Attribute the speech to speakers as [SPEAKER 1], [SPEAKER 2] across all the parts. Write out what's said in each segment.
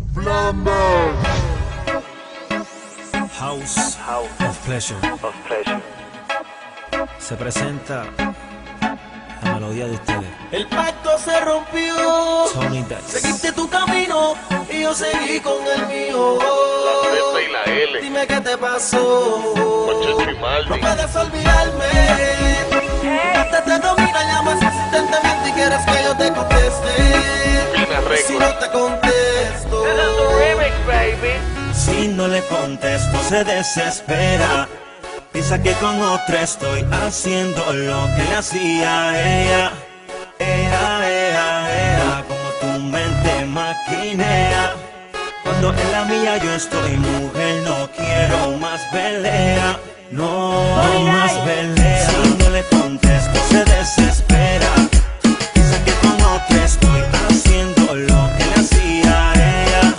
[SPEAKER 1] Flamer.
[SPEAKER 2] House of Pleasure. Se presenta la melodía de ustedes.
[SPEAKER 3] El pacto se rompió.
[SPEAKER 2] Tony Dice.
[SPEAKER 3] Seguiste tu camino y yo seguí con el mío.
[SPEAKER 1] La Z y la L.
[SPEAKER 3] Dime qué te pasó.
[SPEAKER 1] Manchester y Maldi.
[SPEAKER 3] No puedes olvidarme. Te domina, llamas insistentemente y quieres que yo te conteste.
[SPEAKER 1] Fina Records.
[SPEAKER 3] Si no te contesto.
[SPEAKER 2] Si no le contesto se desespera. Piensa que con otra estoy haciendo lo que le hacía a ella. Como tu mente maquinea. Cuando en la mía yo estoy, mujer, no quiero más pelea. No más pelea. Si no le contesto se desespera. Piensa que con otra estoy haciendo lo que le hacía a ella.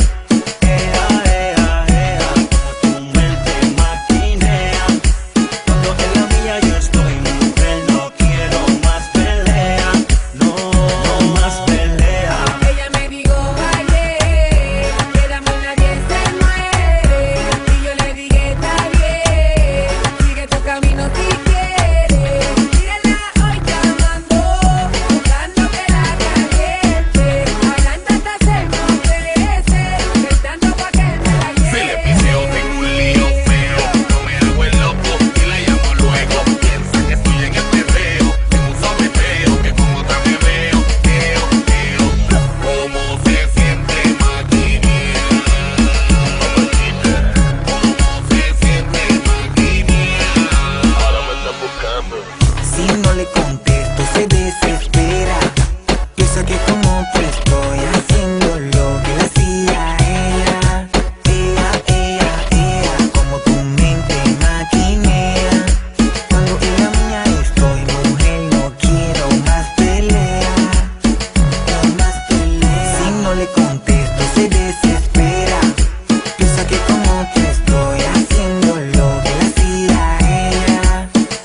[SPEAKER 2] Como tu mente maquinea. Cuando en la mía yo estoy, mujer, no quiero más pelea. No más pelea.
[SPEAKER 4] Ella me dijo ayer que el amor nadie se muere. Y yo le dije está bien, sigue tu camino si quieres. Mírala hoy llamando, buscando que la caliente. Hablando hasta se enloquece, gritando pa' que me la
[SPEAKER 1] Si le
[SPEAKER 4] lleve.
[SPEAKER 1] piseo tengo un lío feo. No me hago el loco y la llamo luego. Piensa que estoy en el perreo. En un sobreteo que con otra me veo. ¿Cómo se siente maquinea? ¿Cómo se siente maquinea? Ahora me está buscando.
[SPEAKER 5] Si no le contesto se desespera. Piensa que como te estoy haciendo lo que le hacía a ella. Como tu mente maquinea. Cuando en la mía estoy, mujer, no quiero más pelea. Si no le contesto se desespera. Piensa que como te estoy haciendo lo que le hacía a ella.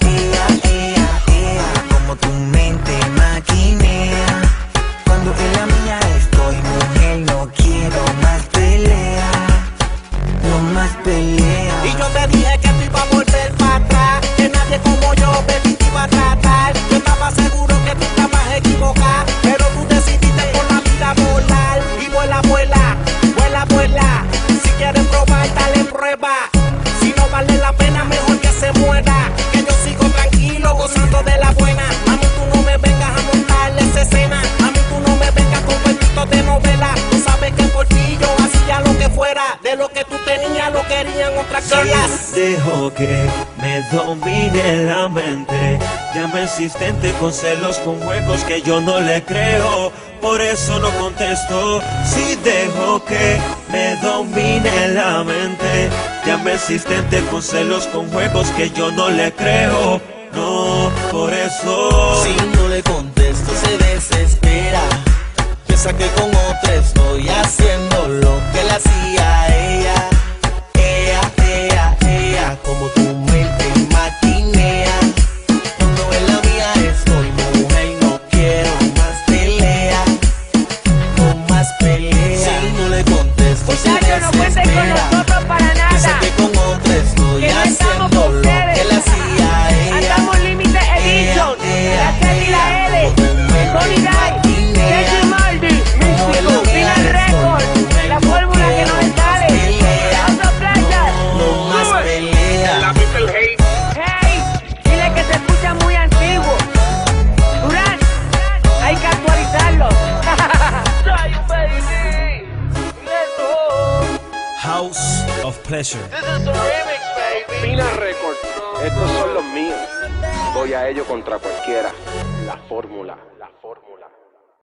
[SPEAKER 5] Como tu mente maquinea. Cuando en la mía estoy, mujer, no quiero más pelea. No más pelea.
[SPEAKER 3] Y yo te dije que tú ibas a volver para atrás. Que nadie como yo, baby, te iba a tratar. Yo estaba seguro que tú estabas equivocada. Pero tú decidiste por la vida volar. Y vuela, vuela, vuela, vuela. Si quieres probar, dale prueba. Si no vale la pena, mejor que se muera. Que yo sigo tranquilo, gozando de la buena. A mí tú no me vengas a montarle esa escena. A mí tú no me vengas con cuentitos de novela. Tú sabes que por ti yo hacía lo que fuera. De lo que tú tenías lo querían otras cosas.
[SPEAKER 2] Dejo que me domine la mente. Llama insistente con celos, con juegos que yo no le creo. Por eso no contesto. Si dejo que me domine la mente. Llama insistente con celos, con juegos que yo no le creo. No, por eso.
[SPEAKER 3] Si no le contesto se desespera. Piensa que con otra estoy haciendo lo que le hacía a ella. Como tu mente maquinea. Cuando en la mía estoy, mujer, no quiero más pelea. No más pelea. Si no le contesto se
[SPEAKER 4] Muchachos, no cuenten con
[SPEAKER 3] desespera.
[SPEAKER 4] nosotros para
[SPEAKER 3] Piensa
[SPEAKER 4] nada.
[SPEAKER 3] que con otra estoy
[SPEAKER 4] Que no estamos
[SPEAKER 3] haciendo
[SPEAKER 4] con
[SPEAKER 3] lo
[SPEAKER 4] ustedes.
[SPEAKER 3] que le hacía a ella.
[SPEAKER 4] Andamos Límite Edition, la Z y la L, Tony Dice, Jesse Maldi, Místico, Fina Records, la fórmula que no le sale. House of Pleasure.
[SPEAKER 3] No más pelea.
[SPEAKER 1] La Mr. Hayes.
[SPEAKER 4] Hey, dile que se escucha muy antiguo. Durán, hay que actualizarlo.
[SPEAKER 2] House of Pleasure.
[SPEAKER 6] Fina Records, estos son los míos. Voy a ello contra cualquiera. La fórmula.